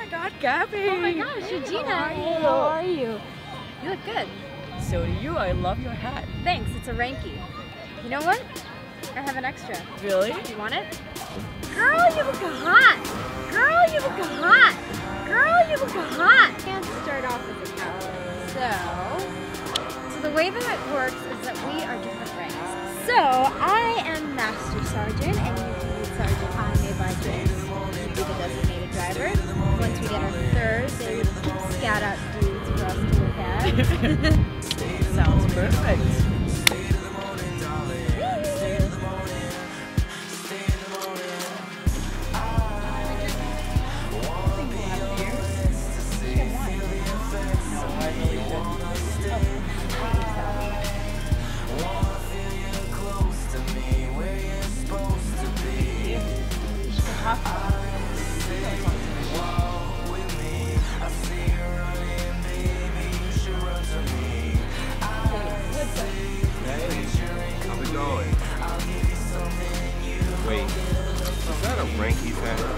my God, Gabby! Oh my gosh, Regina! Hey, how are you? You look good. So do you. I love your hat. Thanks, it's a Ranky. You know what? I have an extra. Really? Do you want it? Girl, you look hot! Girl, you look hot! Girl, you look hot! Can't start off as a captain. So the way that it works is that we are different ranks. So I am Master Sergeant and you can be Sergeant. I may by James. You be the designated driver. Once we get our third, they would scout out dudes for us to look at. Sounds perfect. Wait, is that a Ranky hat?